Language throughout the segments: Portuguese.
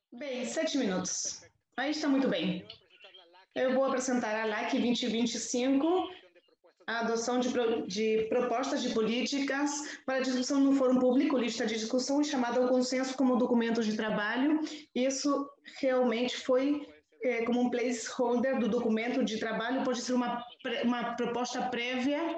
Bem, 7 minutos. Aí está muito bem. Eu vou apresentar a LAC 2025, a adoção de propostas de políticas para discussão no fórum público, lista de discussão chamada ao consenso como documento de trabalho. Isso realmente foi como um placeholder do documento de trabalho, pode ser uma proposta prévia.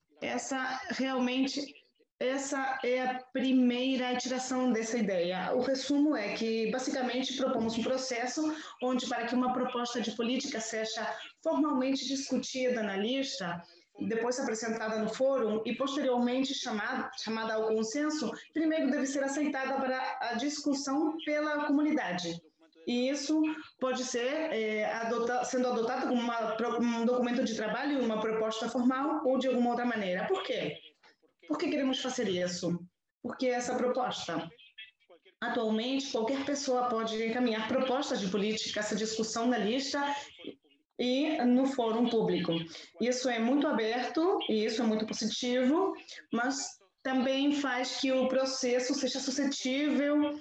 Essa é a primeira iteração dessa ideia. O resumo é que, basicamente, propomos um processo onde, para que uma proposta de política seja formalmente discutida na lista, depois apresentada no fórum e, posteriormente, chamada ao consenso, primeiro deve ser aceitada para a discussão pela comunidade. E isso pode ser sendo adotado como um documento de trabalho, uma proposta formal ou de alguma outra maneira. Por quê? Por que queremos fazer isso? Porque essa proposta, atualmente, qualquer pessoa pode encaminhar propostas de política, essa discussão na lista e no fórum público. Isso é muito aberto e isso é muito positivo, mas também faz que o processo seja suscetível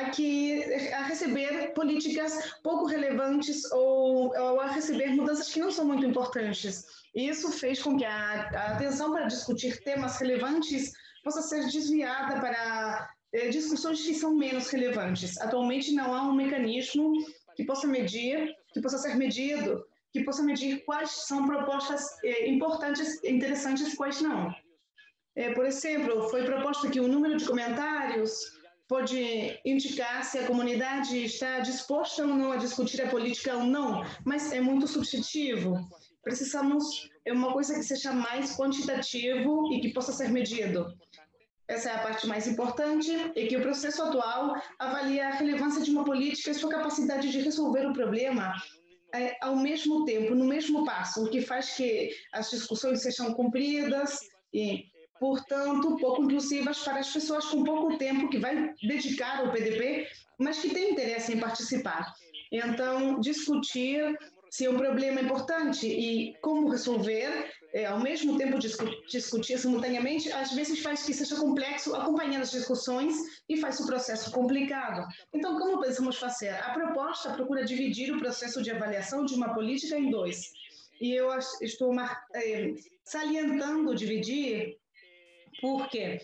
a receber políticas pouco relevantes ou a receber mudanças que não são muito importantes. Isso fez com que a atenção para discutir temas relevantes possa ser desviada para discussões que são menos relevantes. Atualmente não há um mecanismo que possa ser medido, que possa medir quais são propostas importantes, interessantes e quais não. Por exemplo, foi proposto que o número de comentários pode indicar se a comunidade está disposta ou não a discutir a política ou não, mas é muito subjetivo. Precisamos de uma coisa que seja mais quantitativo e que possa ser medido. Essa é a parte mais importante, e que o processo atual avalia a relevância de uma política e sua capacidade de resolver o problema ao mesmo tempo, no mesmo passo, o que faz que as discussões sejam cumpridas e, portanto, pouco inclusivas para as pessoas com pouco tempo que vai dedicar ao PDP, mas que tem interesse em participar. Então, discutir se é um problema importante e como resolver, ao mesmo tempo discutir simultaneamente, às vezes faz que seja complexo acompanhar as discussões e faz o processo complicado. Então, como pensamos fazer? A proposta procura dividir o processo de avaliação de uma política em dois. E eu estou salientando dividir porque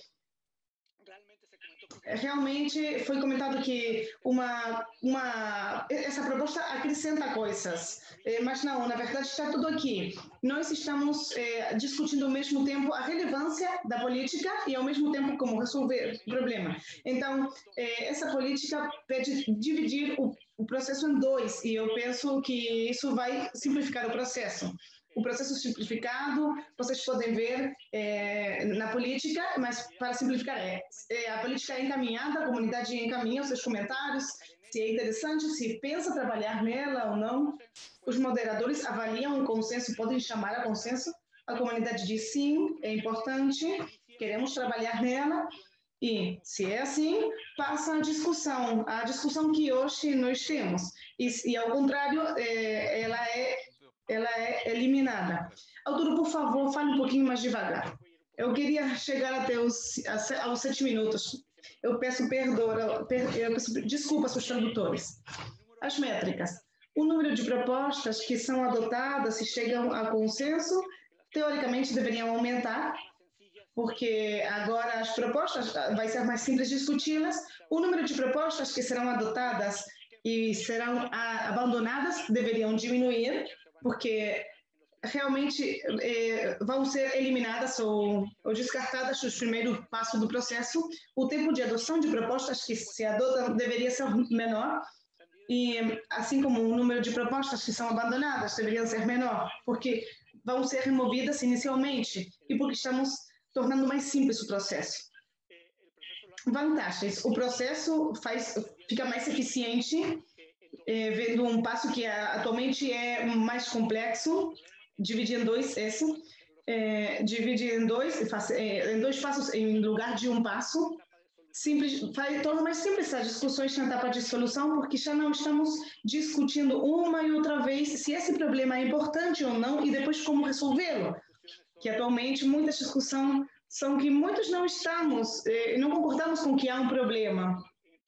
realmente foi comentado que essa proposta acrescenta coisas, mas não, na verdade está tudo aqui. Nós estamos discutindo ao mesmo tempo a relevância da política e ao mesmo tempo como resolver o problema. Então, essa política pede dividir o processo em dois, e eu penso que isso vai simplificar o processo. O processo simplificado, vocês podem ver na política, mas para simplificar, a política é encaminhada, a comunidade encaminha os seus comentários, se é interessante, se pensa trabalhar nela ou não. Os moderadores avaliam o consenso, podem chamar a consenso, a comunidade diz sim, é importante, queremos trabalhar nela, e, se é assim, passa a discussão que hoje nós temos. E ao contrário, ela é eliminada. Arturo, por favor, fale um pouquinho mais devagar. Eu queria chegar aos 7 minutos. Eu peço desculpas aos tradutores. As métricas. O número de propostas que são adotadas e chegam a consenso, teoricamente, deveriam aumentar, porque agora as propostas vai ser mais simples discuti-las. O número de propostas que serão adotadas e serão abandonadas deveriam diminuir, porque realmente vão ser eliminadas ou descartadas no primeiro passo do processo. O tempo de adoção de propostas que se adotam deveria ser menor, e assim como o número de propostas que são abandonadas deveriam ser menor, porque vão ser removidas inicialmente e porque estamos tornando mais simples o processo. Vantagens: o processo fica mais eficiente, vendo um passo que atualmente é mais complexo, dividir em dois, dividir em dois passos em lugar de um passo, torna mais simples as discussões na etapa de solução, porque já não estamos discutindo uma e outra vez se esse problema é importante ou não e depois como resolvê-lo, que atualmente muitas discussões são que muitos não concordamos com que há um problema.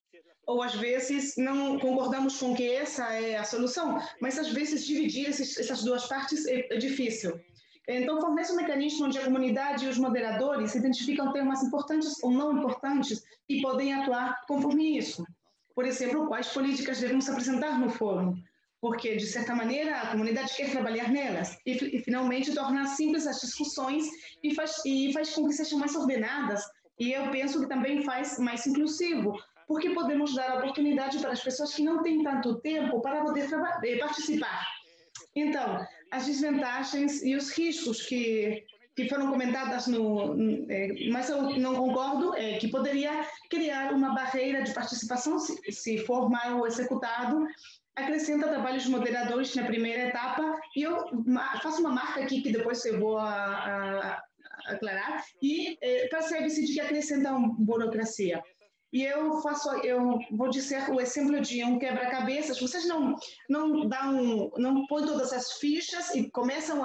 ou às vezes não concordamos com que essa é a solução, mas às vezes dividir essas duas partes é difícil. Então, fornece um mecanismo onde a comunidade e os moderadores identificam temas importantes ou não importantes e podem atuar conforme isso. Por exemplo, quais políticas devemos apresentar no fórum, porque, de certa maneira, a comunidade quer trabalhar nelas e finalmente, tornar simples as discussões e faz com que sejam mais ordenadas. E eu penso que também faz mais inclusivo, porque podemos dar a oportunidade para as pessoas que não têm tanto tempo para poder participar. Então, as desvantagens e os riscos que foram comentadas mas eu não concordo, é que poderia criar uma barreira de participação se for mal executado, acrescenta trabalhos moderadores na primeira etapa, e eu faço uma marca aqui que depois eu vou aclarar, e percebe-se de que acrescentam burocracia. E eu vou dizer o exemplo de um quebra-cabeças. Vocês não põem todas as fichas e começam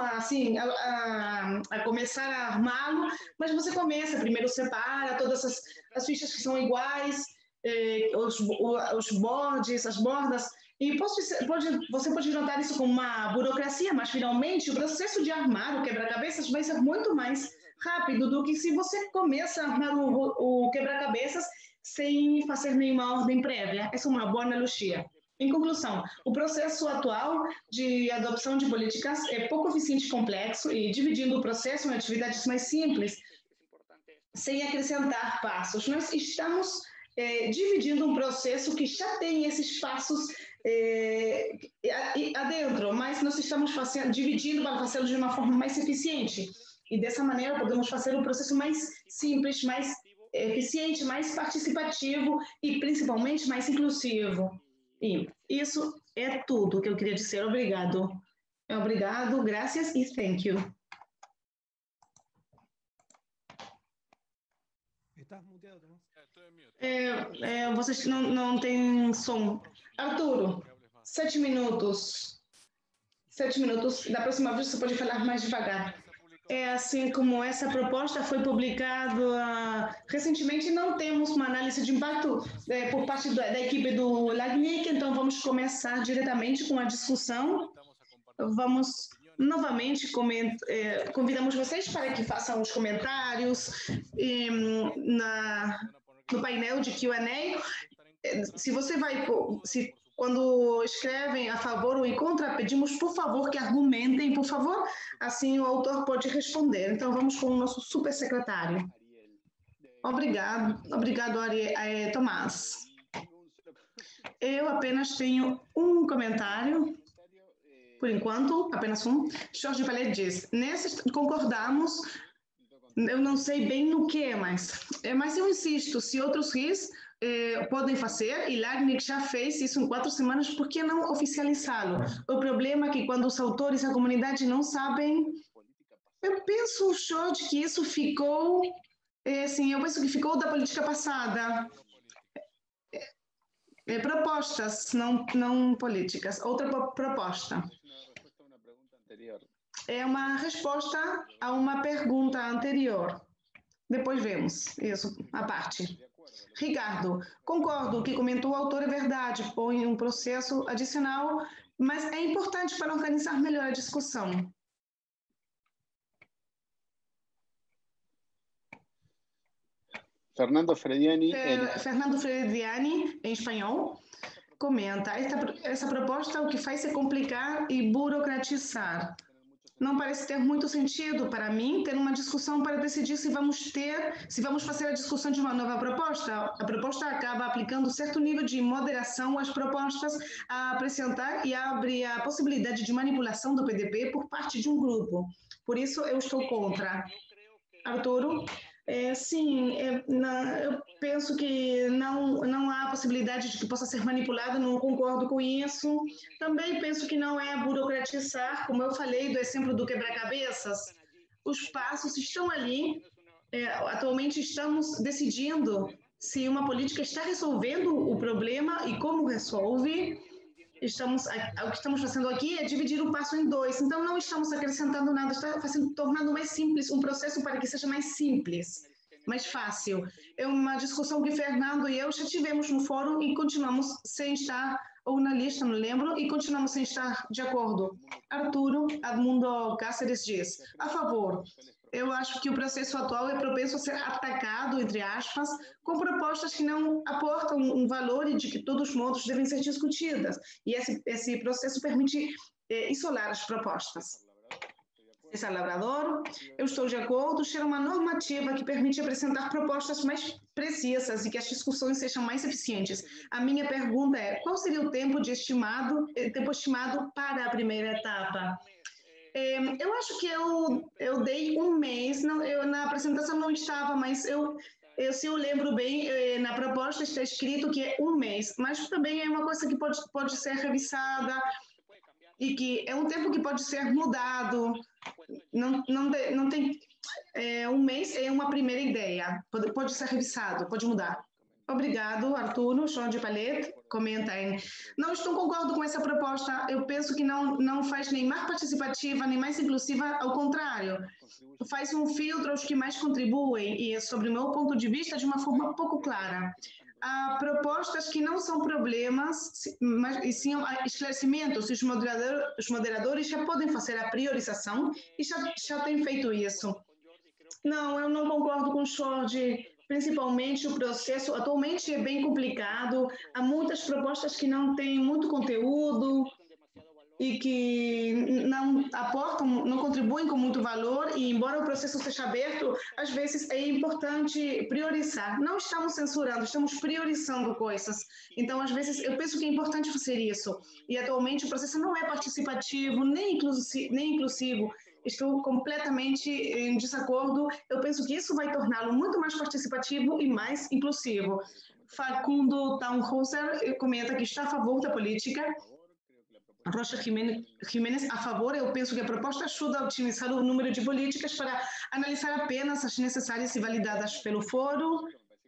a começar a armá-lo, mas você começa, primeiro separa todas as fichas que são iguais, os bordes, as bordas, e você pode notar isso como uma burocracia, mas finalmente o processo de armar o quebra-cabeças vai ser muito mais rápido do que se você começa a armar o quebra-cabeças sem fazer nenhuma ordem prévia. Essa é uma boa analogia. Em conclusão, o processo atual de adoção de políticas é pouco eficiente e complexo, e dividindo o processo em atividades mais simples, sem acrescentar passos. Nós estamos dividindo um processo que já tem esses passos adentro, mas nós estamos dividindo para fazê-lo de uma forma mais eficiente. E dessa maneira podemos fazer um processo mais simples, mais eficiente, mais participativo e principalmente mais inclusivo. E isso é tudo que eu queria dizer. Obrigado. Obrigado, graças e thank you. Estás muteado, não? Vocês não têm som. Arturo, 7 minutos. 7 minutos. Da próxima vez você pode falar mais devagar. Assim como essa proposta foi publicada recentemente, não temos uma análise de impacto por parte da equipe do LACNIC, então vamos começar diretamente com a discussão. Vamos novamente convidamos vocês para que façam os comentários no painel de Q&A. Quando escrevem a favor ou em contra, pedimos, por favor, que argumentem, por favor, assim o autor pode responder. Então, vamos com o nosso supersecretário. Obrigado, Tomás. Eu apenas tenho um comentário, por enquanto, apenas um. Jorge Palet diz, concordamos, eu não sei bem no que, mas eu insisto, se outros RIS podem fazer, e LACNIC já fez isso em 4 semanas, por que não oficializá-lo? O problema é que quando os autores e a comunidade não sabem, eu penso, Jorge, que isso ficou, eu penso que ficou da política passada. Propostas, não políticas. Outra proposta. É uma resposta a uma pergunta anterior. Depois vemos isso, a parte. Ricardo, concordo, o que comentou o autor é verdade, põe um processo adicional, mas é importante para organizar melhor a discussão. Fernando Frediani, em espanhol, comenta, essa proposta o que faz é complicar e burocratizar. Não parece ter muito sentido para mim ter uma discussão para decidir se vamos fazer a discussão de uma nova proposta. A proposta acaba aplicando certo nível de moderação às propostas a apresentar e abre a possibilidade de manipulação do PDP por parte de um grupo. Por isso, eu estou contra. Arturo? Sim, eu penso que não há possibilidade de que possa ser manipulado, não concordo com isso. Também penso que não é burocratizar, como eu falei do exemplo do quebra-cabeças. Os passos estão ali, atualmente estamos decidindo se uma política está resolvendo o problema e como resolve. O que estamos fazendo aqui é dividir o passo em 2, então não estamos acrescentando nada, tornando mais simples um processo para que seja mais simples. mais fácil. É uma discussão que Fernando e eu já tivemos no fórum e continuamos sem estar, ou na lista, não lembro, e continuamos sem estar de acordo. Arturo Edmundo Cáceres diz, a favor. Eu acho que o processo atual é propenso a ser atacado, entre aspas, com propostas que não aportam um valor e de que todos os modos devem ser discutidas. E esse processo permite isolar as propostas. César Labrador, eu estou de acordo, ser uma normativa que permite apresentar propostas mais precisas e que as discussões sejam mais eficientes. A minha pergunta é, qual seria o tempo estimado para a primeira etapa? Eu acho que eu dei um mês, não, na apresentação não estava, mas se eu lembro bem, na proposta está escrito que é um mês, mas também é uma coisa que pode ser revisada e que é um tempo que pode ser mudado. Não tem. Um mês é uma primeira ideia, pode ser revisado, pode mudar. Obrigado, Arturo. João de Palete, comenta aí. Não estou concordo com essa proposta. Eu penso que não faz nem mais participativa, nem mais inclusiva, ao contrário. Faz um filtro aos que mais contribuem e, sobre o meu ponto de vista, de uma forma pouco clara. Há propostas que não são problemas, mas e sim esclarecimentos. Os moderadores já podem fazer a priorização e já têm feito isso. Não, eu não concordo com o Jorge. Principalmente o processo atualmente é bem complicado, há muitas propostas que não têm muito conteúdo e que não aportam, não contribuem com muito valor e embora o processo seja aberto, às vezes é importante priorizar. Não estamos censurando, estamos priorizando coisas. Então, às vezes, eu penso que é importante fazer isso. E atualmente o processo não é participativo, nem inclusivo. Estou completamente em desacordo. Eu penso que isso vai torná-lo muito mais participativo e mais inclusivo. Facundo Tauhauser comenta que está a favor da política. Rocha Jiménez, a favor. Eu penso que a proposta ajuda a otimizar o número de políticas para analisar apenas as necessárias e validadas pelo fórum.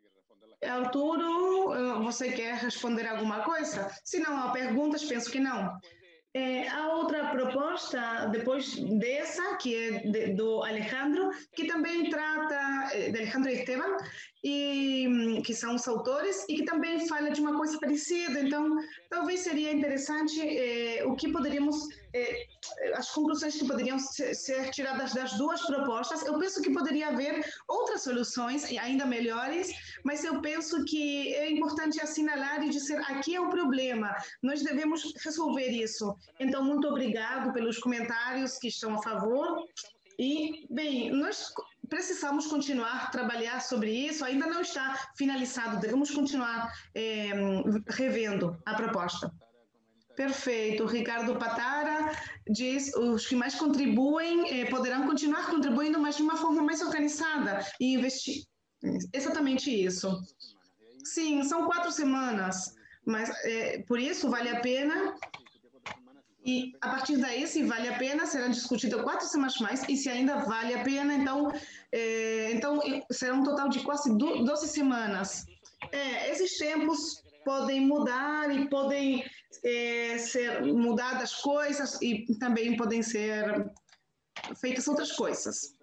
Arturo, você quer responder alguma coisa? Se não há perguntas, penso que não. Há outra proposta, depois dessa, que é do Alejandro, que também trata, de Alejandro e Esteban, que são os autores, e que também fala de uma coisa parecida. Então, talvez seria interessante o que poderíamos, as conclusões que poderiam ser tiradas das duas propostas. Eu penso que poderia haver outras soluções, ainda melhores, mas eu penso que é importante assinalar e dizer, aqui é o problema, nós devemos resolver isso. Então, muito obrigado pelos comentários que estão a favor. E, bem, nós precisamos continuar a trabalhar sobre isso, ainda não está finalizado, devemos continuar revendo a proposta. Perfeito. Ricardo Patara diz os que mais contribuem poderão continuar contribuindo, mas de uma forma mais organizada e investir. Exatamente isso. Sim, são 4 semanas, mas por isso vale a pena. E a partir daí, se vale a pena, será discutido 4 semanas mais, e se ainda vale a pena, então será um total de quase 12 semanas. Esses tempos podem mudar e podem ser mudadas coisas e também podem ser feitas outras coisas.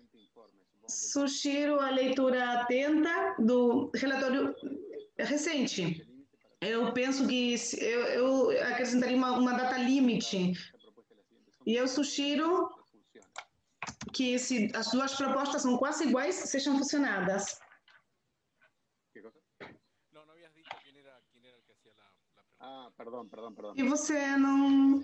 Sugiro a leitura atenta do relatório recente. Eu penso que eu acrescentaria uma data limite. E eu sugiro que, se as duas propostas são quase iguais, sejam funcionadas. Perdão. E você não...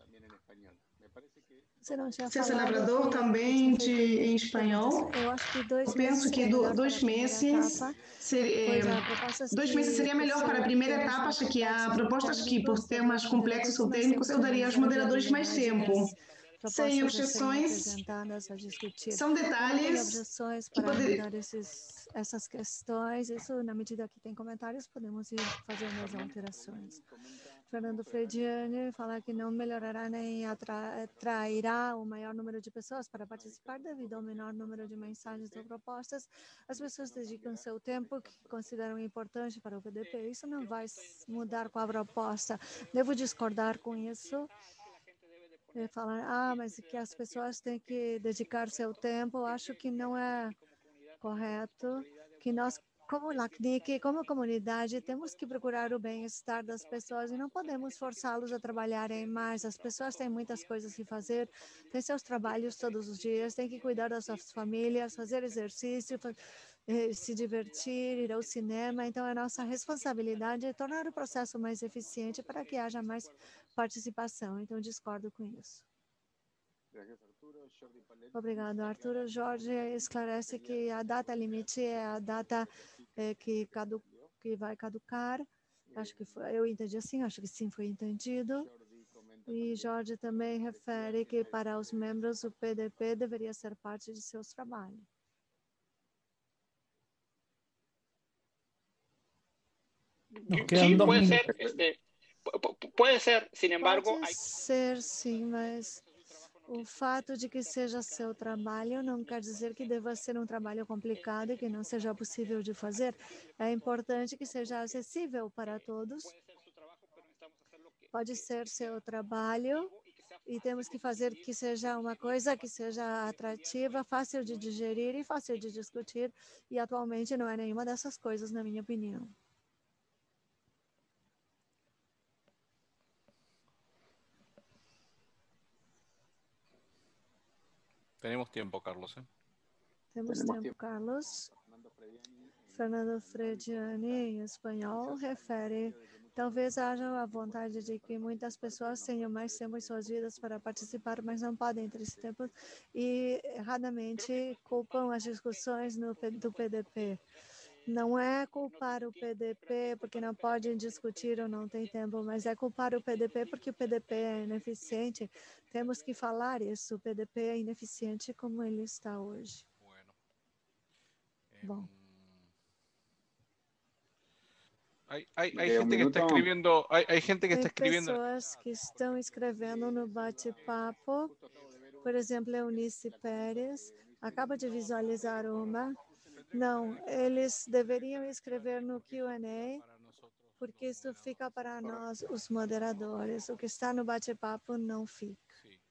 Você não tinha César falado Labrador também em espanhol. Eu acho que 2 Eu meses penso que seria melhor 2 meses dois meses seria melhor para a primeira etapa, já que há propostas que, por temas complexos ou técnicos, eu daria aos moderadores mais tempo. Sem objeções, são detalhes objeções para mudar essas questões. Isso, na medida que tem comentários, podemos ir fazendo as alterações. Fernando Frediani fala que não melhorará nem atrairá o maior número de pessoas para participar devido ao menor número de mensagens ou propostas. As pessoas dedicam seu tempo que consideram importante para o PDP. Isso não vai mudar com a proposta. Devo discordar com isso. Falar, mas que as pessoas têm que dedicar seu tempo, acho que não é correto que nós, como LACNIC, como comunidade, temos que procurar o bem-estar das pessoas e não podemos forçá-los a trabalharem mais. As pessoas têm muitas coisas que fazer, têm seus trabalhos todos os dias, têm que cuidar das suas famílias, fazer exercício, se divertir, ir ao cinema. Então, é nossa responsabilidade tornar o processo mais eficiente para que haja mais participação. Então, discordo com isso. Obrigado, Arturo. Jorge esclarece que a data limite é a data que vai caducar. Acho que foi, eu entendi assim, acho que sim foi entendido. E Jorge também refere que para os membros o PDP deveria ser parte de seus trabalhos. Sí, puede ser, sin embargo, pode ser sim, mas o fato de que seja seu trabalho não quer dizer que deva ser um trabalho complicado e que não seja possível de fazer. É importante que seja acessível para todos. Pode ser seu trabalho e temos que fazer que seja uma coisa que seja atrativa, fácil de digerir e fácil de discutir. E atualmente não é nenhuma dessas coisas, na minha opinião. Tenemos tiempo, Carlos. Temos tempo, Carlos. Fernando Frediani, em espanhol, refere: talvez haja a vontade de que muitas pessoas tenham mais tempo em suas vidas para participar, mas não podem ter esse tempo e erradamente culpam as discussões do PDP. Não é culpar o PDP porque não podem discutir ou não tem tempo, mas é culpar o PDP porque o PDP é ineficiente. Temos que falar isso. O PDP é ineficiente como ele está hoje. Bom. Hay gente que está escribiendo, hay gente que está escribiendo. Tem pessoas que estão escrevendo no bate-papo. Por exemplo, Eunice Pérez acaba de visualizar uma. Não, eles deveriam escrever no Q&A, porque isso fica para nós, os moderadores. O que está no bate-papo não fica.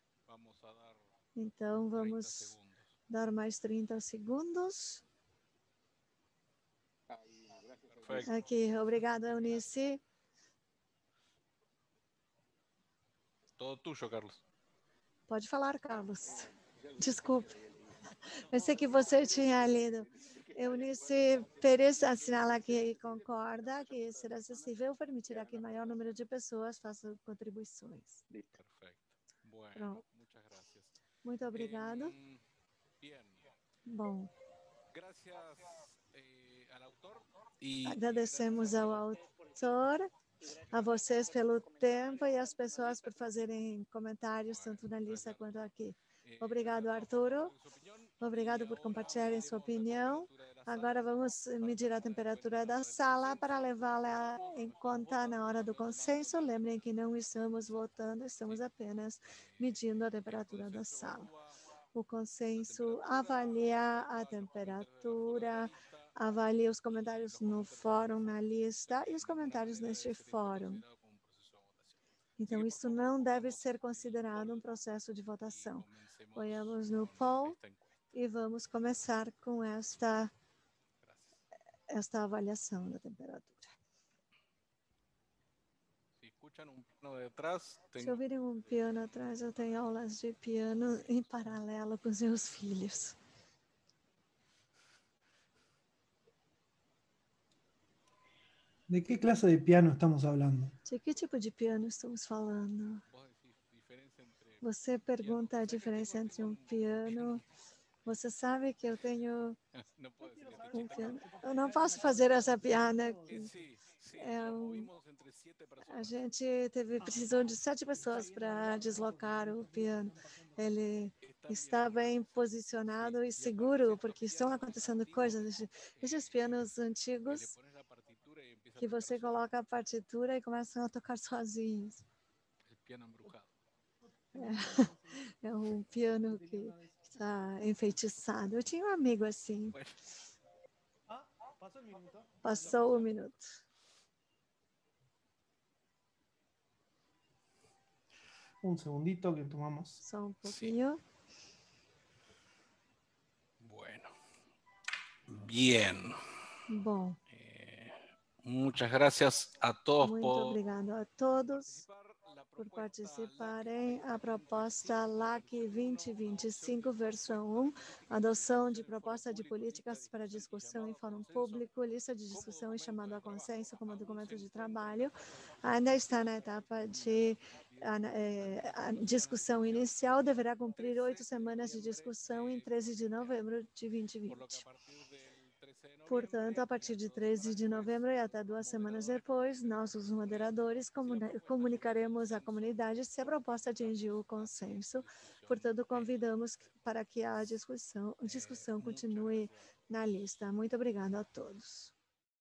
Então, vamos dar mais 30 segundos. Aqui, obrigada, Eunice. Todo tuyo, Carlos. Pode falar, Carlos. Desculpe. Pensei que você tinha lido. Eunice Pérez assinala que concorda que ser acessível permitirá que maior número de pessoas façam contribuições. Perfecto. Bueno, muchas gracias. Muito obrigado. Bien. Bom. Gracias al autor. Agradecemos ao autor, a vocês pelo tempo e às pessoas por fazerem comentários, tanto na lista quanto aqui. Obrigado, Arturo. Obrigado por compartilharem sua opinião. Agora vamos medir a temperatura da sala para levá-la em conta na hora do consenso. Lembrem que não estamos votando, estamos apenas medindo a temperatura da sala. O consenso avalia a temperatura, avalia os comentários no fórum, na lista, e os comentários neste fórum. Então, isso não deve ser considerado um processo de votação. Ponhamos no poll e vamos começar com esta avaliação da temperatura. Se ouvirem um piano atrás, eu tenho aulas de piano em paralelo com os meus filhos. ¿De qué clase de piano estamos hablando? De que tipo de piano estamos falando? Você pergunta a diferença entre um piano. Você sabe que eu tenho um piano. Eu não posso fazer essa piada aqui. A gente precisou de 7 pessoas para deslocar o piano. Ele está bem posicionado e seguro, porque estão acontecendo coisas. Esses pianos antigos que você coloca a partitura e começam a tocar sozinhos. É um piano que está enfeitiçado. Eu tinha um amigo assim. Passou o minuto. Un segundito que tomamos. Só um pouquinho. Bueno. Bien. Bom. Muchas gracias a todos. Muito obrigado a todos por participarem. A proposta LAC 2025, versão 1, adoção de proposta de políticas para discussão em fórum público, lista de discussão e chamado a consenso como documento de trabalho, ainda está na etapa de a discussão inicial, deverá cumprir 8 semanas de discussão em 13 de novembro de 2020. Portanto, a partir de 13 de novembro e até 2 semanas depois, nós, os moderadores, comunicaremos à comunidade se a proposta atingiu o consenso. Portanto, convidamos para que a discussão continue na lista. Muito obrigada a todos.